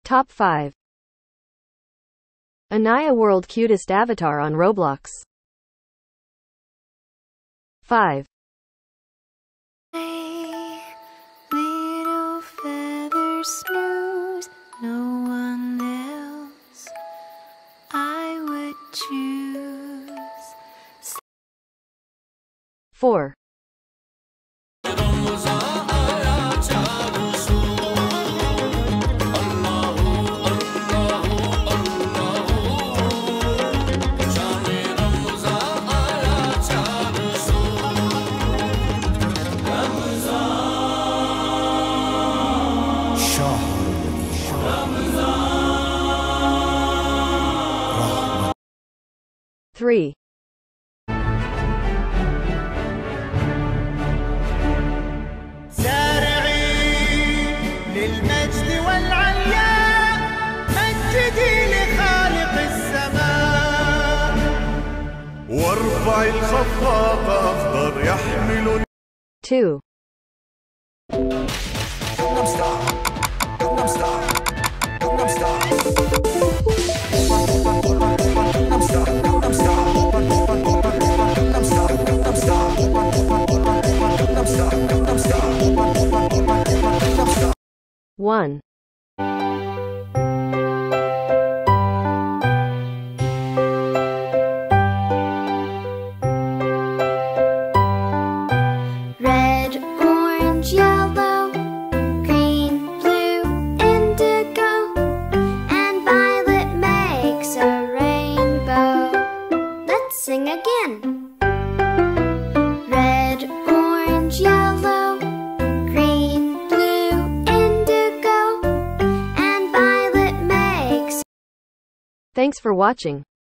Top 5. INAYAWORLD cutest avatar on Roblox. 5. Little feather smooth, no one else I would choose. 4. Three. سارعين للمجد والعلياء مجدي لخالق السماء وارفع الخفاق أخضر يحمل 2. One. Red, orange, yellow, green, blue, indigo, and violet makes a rainbow. Let's sing again. Red, orange, yellow, green, blue, indigo, and violet makes. Thanks for watching.